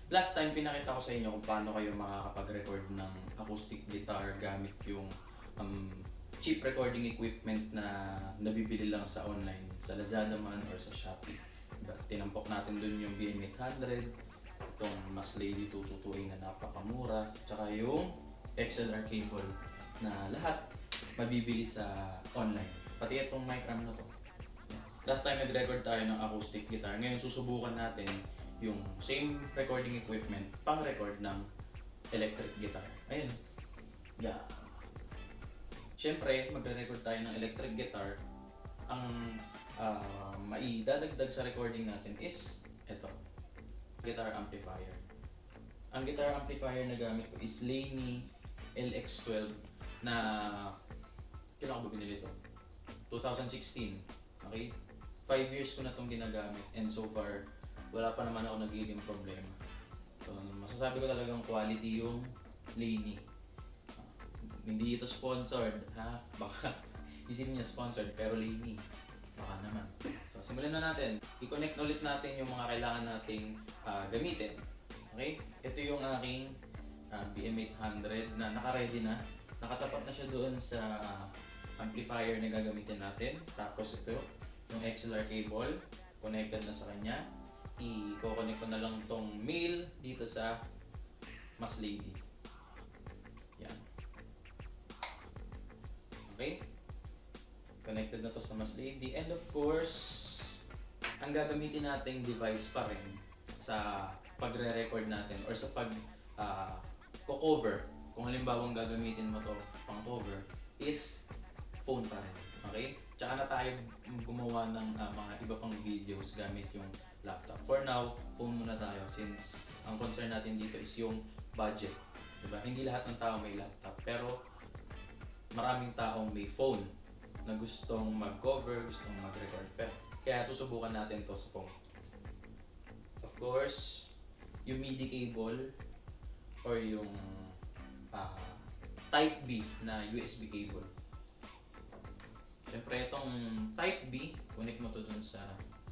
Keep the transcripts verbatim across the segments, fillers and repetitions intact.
Last time pinakita ko sa inyo kung paano kayo makakapag-record ng acoustic guitar gamit yung um, cheap recording equipment na nabibili lang sa online, sa Lazada man or sa Shopee. Diba? Tinampok natin dun yung B M eight hundred, itong Maslady two twenty-two A na napakamura, tsaka yung X L R cable na lahat mabibili sa online. Pati itong mic arm na to. Last time nag-record tayo ng acoustic guitar. Ngayon susubukan natin yung same recording equipment pang record ng electric guitar. Ayun. Yeah. Siyempre, magre-record tayo ng electric guitar. Ang uh, maidadagdag sa recording natin is ito, guitar amplifier. Ang guitar amplifier na gamit ko is Laney L X twelve na kailan ko ba binili ito? twenty sixteen. Okay? five years ko na itong ginagamit and so far wala pa naman ako nagiging problema. So, masasabi ko talagang quality yung Laney. Uh, hindi ito sponsored, ha? Baka isipin niya sponsored, pero Laney. Baka naman. So, simulan na natin. I-connect ulit natin yung mga kailangan nating uh, gamitin. Okay? Ito yung aking uh, B M eight hundred na naka-ready na. Nakatapat na siya doon sa amplifier na gagamitin natin. Tapos ito, yung X L R cable, connected na sa kanya. I-connect ko na lang tong male dito sa Maslady. Yan. Okay? Connected na to sa Maslady. And of course, ang gagamitin nating device pa rin sa pagre-record natin or sa pag uh, co-cover, kung halimbawa gagamitin mo to pang cover, is phone pa rin. Okay? Tsaka na tayo gumawa ng uh, mga iba pang videos gamit yung laptop. For now, phone muna tayo since ang concern natin dito is yung budget. Diba? Hindi lahat ng tao may laptop, pero maraming taong may phone na gustong mag-cover, gustong mag-record. Pero, kaya susubukan natin to sa phone. Of course, yung MIDI cable or yung uh, Type B na U S B cable. Siyempre, itong Type B, connect mo to dun sa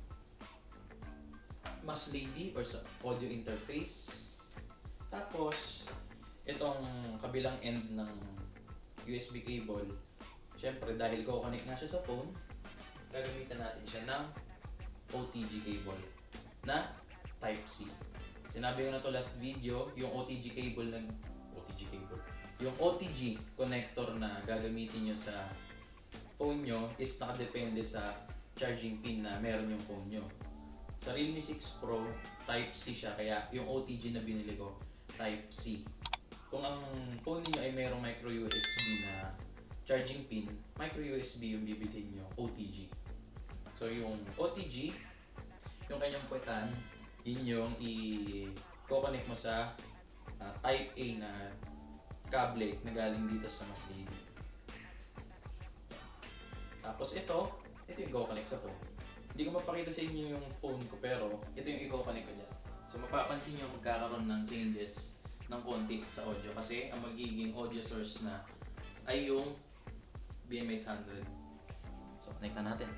Maslady or sa audio interface. Tapos, itong kabilang end ng U S B cable, siyempre dahil ko-connect na siya sa phone, gagamitan natin siya ng O T G cable na Type C. Sinabi ko na to last video, yung O T G cable na O T G cable, yung O T G connector na gagamitin nyo sa phone nyo is nakadepende sa charging pin na meron yung phone nyo. Sa Realme six Pro, Type C siya, kaya yung O T G na binili ko, Type C. Kung ang phone niyo ay mayroong micro U S B na charging pin, micro U S B yung bibilhin nyo, O T G. So yung O T G, yung kanyang puwetan, yun yung i-connect mo sa uh, Type A na kable na galing dito sa Maslady. Tapos ito, ito yung i-connect sa phone. Hindi ko mapakita sa inyo yung phone ko, pero ito yung i-connect ko dyan. So mapapansin nyo magkakaroon ng changes ng konti sa audio kasi ang magiging audio source na ay yung B M eight hundred. So connect na natin.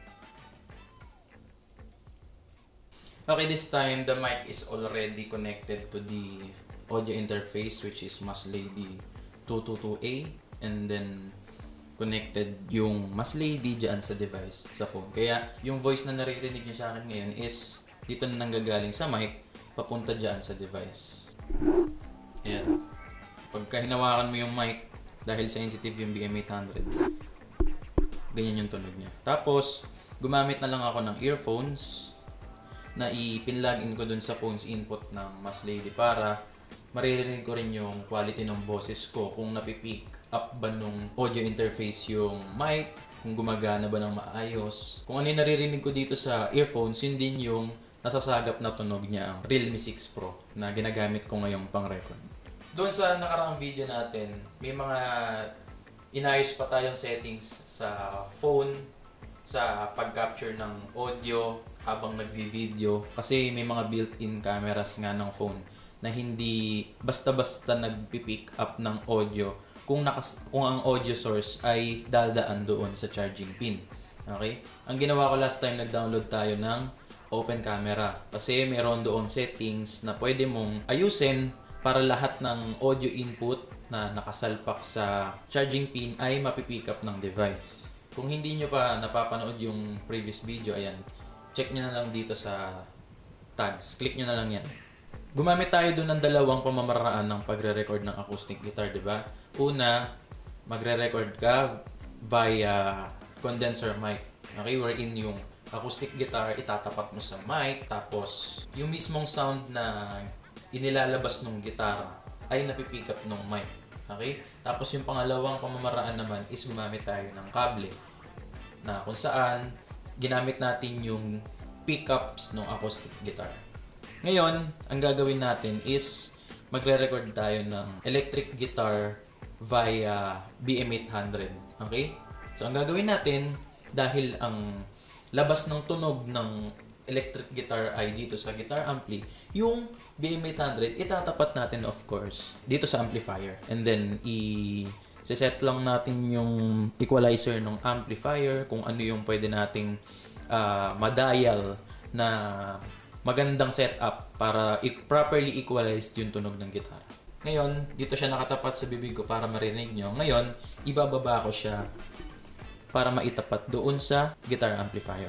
Okay, this time the mic is already connected to the audio interface, which is Maslady two twenty-two A, and then connected yung Maslady dyan sa device, sa phone. Kaya yung voice na naririnig niyo sa akin ngayon is dito na nanggagaling sa mic, papunta dyan sa device. Ayan. Pagka hinawakan mo yung mic, dahil sensitive yung B M eight hundred, ganyan yung tunog niya. Tapos, gumamit na lang ako ng earphones na ipinlog in ko dun sa phone's input ng Maslady para maririnig ko rin yung quality ng boses ko, kung napipick up ba nung audio interface yung mic, kung gumagana ba ng maayos. Kung ano yung naririnig ko dito sa earphones, yun din yung nasasagap na tunog niya ang Realme six Pro na ginagamit ko ngayong pang-record. Doon sa nakaraang video natin, may mga inayos pa tayong settings sa phone sa pag-capture ng audio habang nagvi-video kasi may mga built-in cameras nga ng phone na hindi basta-basta nagpi-pick up ng audio kung, nakas kung ang audio source ay dadaan doon sa charging pin. Okay? Ang ginawa ko last time, nag-download tayo ng open camera. Kasi meron doon settings na pwede mong ayusin para lahat ng audio input na nakasalpak sa charging pin ay mapipick up ng device. Kung hindi nyo pa napapanood yung previous video, ayan, check nyo na lang dito sa tags. Click nyo na lang yan. Gumamit tayo doon ng dalawang pamamaraan ng pagre-record ng acoustic guitar, di ba? Una, magre-record ka via condenser mic. Okay, wherein yung acoustic guitar itatapat mo sa mic, tapos yung mismong sound na inilalabas ng gitara ay napipick up ng mic. Okay? Tapos yung pangalawang pamamaraan naman is gumamit tayo ng kable na kung saan ginamit natin yung pickups ng acoustic guitar. Ngayon, ang gagawin natin is magre-record tayo ng electric guitar via B M eight hundred. Okay? So, ang gagawin natin, dahil ang labas ng tunog ng electric guitar ay dito sa guitar ampli, yung B M eight hundred, itatapat natin of course dito sa amplifier. And then, i-set lang natin yung equalizer ng amplifier, kung ano yung pwede nating uh, madial na magandang setup para i- properly equalized yung tunog ng gitara. Ngayon, dito siya nakatapat sa bibig ko para marinig nyo. Ngayon, ibababa ko siya para maitapat doon sa guitar amplifier.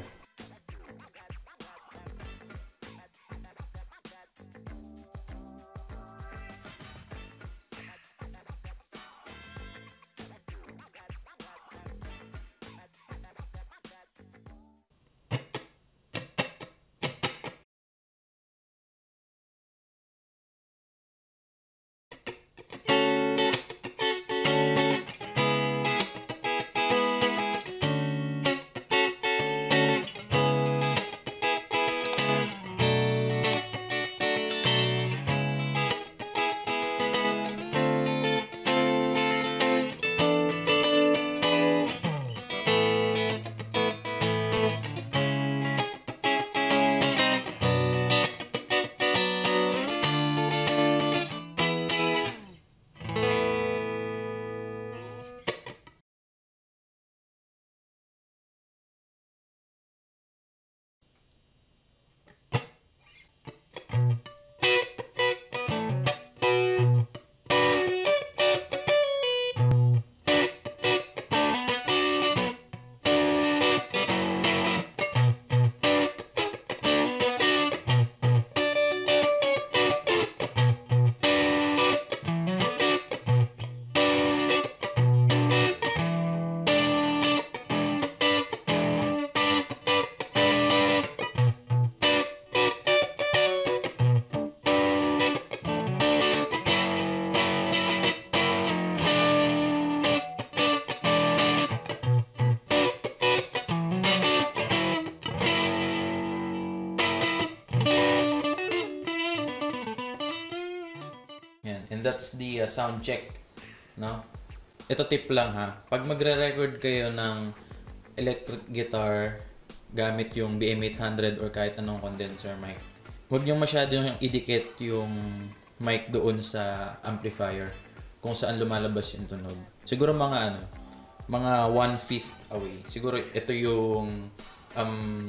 And that's the uh, sound check, no? Ito tip lang ha. Pag magre-record kayo ng electric guitar gamit yung B M eight hundred or kahit anong condenser mic, huwag niyong masyadong idikit yung mic doon sa amplifier kung saan lumalabas yung tunog. Siguro mga ano, mga one fist away. Siguro ito yung um,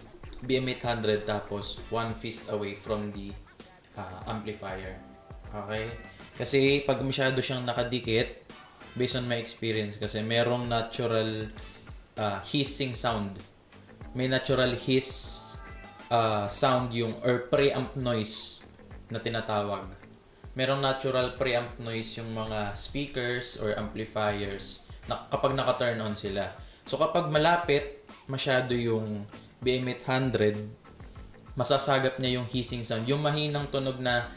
B M eight hundred tapos one fist away from the uh, amplifier. Okay? Kasi pag masyado siyang nakadikit, based on my experience kasi merong natural uh, hissing sound. May natural hiss uh, sound yung or preamp noise na tinatawag. Merong natural preamp noise yung mga speakers or amplifiers na kapag naka-turn on sila. So kapag malapit masyado yung B M eight hundred, masasagap niya yung hissing sound, yung mahinang tunog na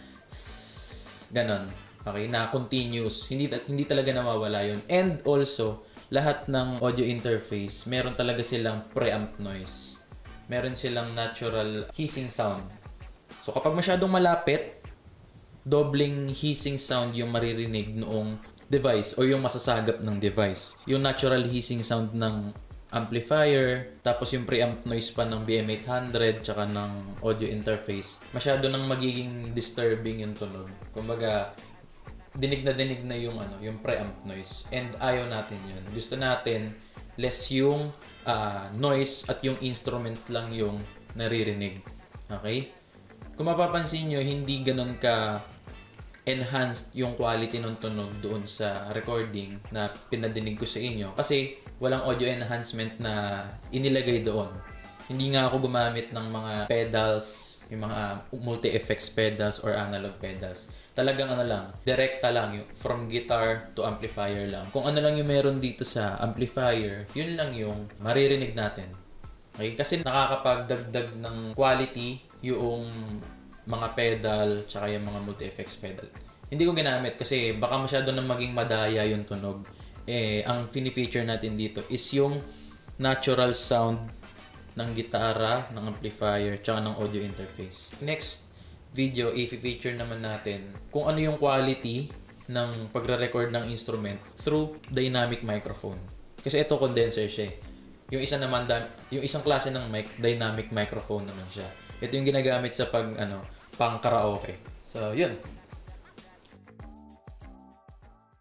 ganon. Okay, na continuous. Hindi hindi talaga nawawala yun. And also, lahat ng audio interface, meron talaga silang preamp noise. Meron silang natural hissing sound. So kapag masyadong malapit, dobling hissing sound yung maririnig noong device o yung masasagap ng device. Yung natural hissing sound ng amplifier, tapos yung preamp noise pa ng B M eight hundred tsaka ng audio interface, masyado nang magiging disturbing yung tunog. Kumbaga, dinig na dinig na yung ano, yung preamp noise, and ayaw natin yun. Gusto natin less yung uh, noise at yung instrument lang yung naririnig. Okay? Kung mapapansin nyo, hindi ganun ka enhanced yung quality ng tunog doon sa recording na pinadinig ko sa inyo kasi walang audio enhancement na inilagay doon. Hindi nga ako gumamit ng mga pedals, yung mga multi-effects pedals or analog pedals. Talagang ano lang, direkta lang yung from guitar to amplifier lang. Kung ano lang yung meron dito sa amplifier, yun lang yung maririnig natin. Okay? Kasi nakakapagdagdag ng quality yung mga pedal tsaka yung mga multi-effects pedal. Hindi ko ginamit kasi baka masyado na maging madaya yung tunog. Eh, ang fini-feature natin dito is yung natural sound ng gitara, ng amplifier, tsaka ng audio interface. Next video, i-feature naman natin kung ano yung quality ng pagre-record ng instrument through dynamic microphone. Kasi ito condenser siya eh. Yung isa naman, yung isang klase ng mic, dynamic microphone naman siya. Ito yung ginagamit sa pag ano, pang karaoke. So, yun.